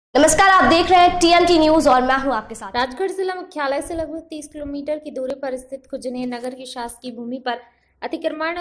नमस्कार, आप देख रहे हैं टीएमटी न्यूज और मैं हूं आपके साथ। राजगढ़ जिला मुख्यालय से लगभग 30 किलोमीटर की दूरी पर स्थित खुजनेर नगर की शासकीय भूमि पर अतिक्रमण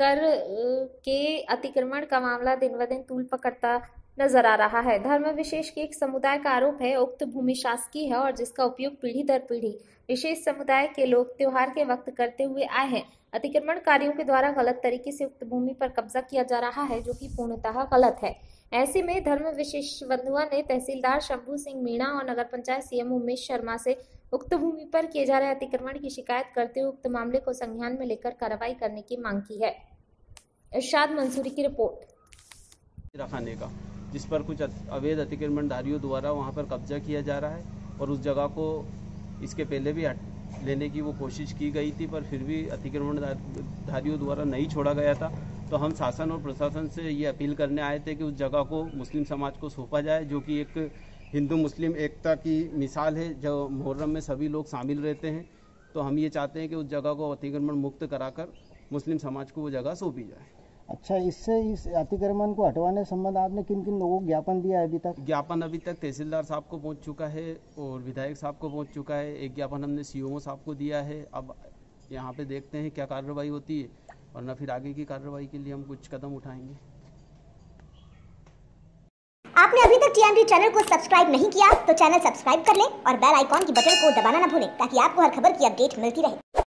का मामला दिन ब दिन तूल पकड़ता नजर आ रहा है। धर्म विशेष के एक समुदाय का आरोप है उक्त भूमि शासकीय है और जिसका उपयोग पीढ़ी दर पीढ़ी विशेष समुदाय के लोग त्योहार के वक्त करते हुए आए हैं। अतिक्रमणकारियों के द्वारा गलत तरीके से उक्त भूमि पर कब्जा किया जा रहा है, जो कि पूर्णतः गलत है। ऐसे में धर्म विशेष बंधुआ ने तहसीलदार शंभू सिंह मीणा और नगर पंचायत सीएमओ उमेश शर्मा से उक्त भूमि पर किए जा रहे अतिक्रमण की शिकायत करते हुए उक्त मामले को संज्ञान में लेकर कार्रवाई करने की मांग की है। इरशाद मंसूरी की रिपोर्ट। रखाने का जिस पर कुछ अवैध अतिक्रमणधारियों द्वारा वहां पर कब्जा किया जा रहा है और उस जगह को इसके पहले भी लेने की वो कोशिश की गई थी, पर फिर भी अतिक्रमणधारियों द्वारा नहीं छोड़ा गया था। तो हम शासन और प्रशासन से ये अपील करने आए थे कि उस जगह को मुस्लिम समाज को सौंपा जाए, जो कि एक हिंदू मुस्लिम एकता की मिसाल है। जो मुहर्रम में सभी लोग शामिल रहते हैं, तो हम ये चाहते हैं कि उस जगह को अतिक्रमण मुक्त कराकर मुस्लिम समाज को वो जगह सौंपी जाए। अच्छा, इससे इस अतिक्रमण को हटवाने संबंध आपने किन किन लोगों को ज्ञापन दिया है अभी तक? ज्ञापन अभी तक तहसीलदार साहब को पहुंच चुका है और विधायक साहब को पहुंच चुका है। एक ज्ञापन हमने सीएमओ साहब को दिया है। अब यहाँ पे देखते हैं क्या कार्रवाई होती है, वरना फिर आगे की कार्रवाई के लिए हम कुछ कदम उठाएंगे। आपने अभी तक टीएमटी चैनल को सब्सक्राइब नहीं किया तो चैनल सब्सक्राइब कर लें और बेल आइकॉन की बटन को दबाना न भूलें, ताकि आपको हर खबर की अपडेट मिलती रहे।